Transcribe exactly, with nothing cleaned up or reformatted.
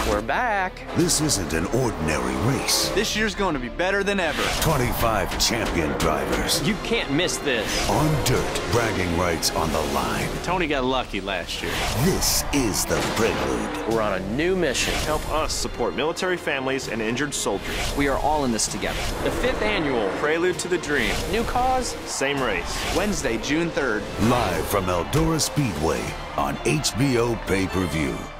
We're back. This isn't an ordinary race. This year's going to be better than ever. twenty-five champion drivers. You can't miss this. On dirt, bragging rights on the line. Tony got lucky last year. This is the Prelude. We're on a new mission. Help us support military families and injured soldiers. We are all in this together. The fifth annual Prelude to the Dream. New cause, Same race. Wednesday, June third. Live from Eldora Speedway on H B O Pay-Per-View.